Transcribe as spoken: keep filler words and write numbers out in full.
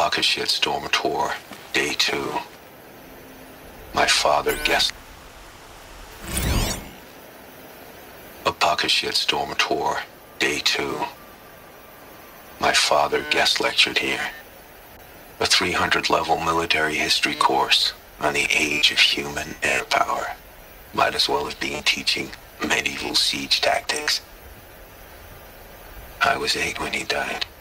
pocket shitstorm tour, day two. My father guest. A pocket shitstorm tour, day two. My father guest lectured here. A three hundred level military history course on the age of human air power. Might as well have been teaching medieval siege tactics. I was eight when he died.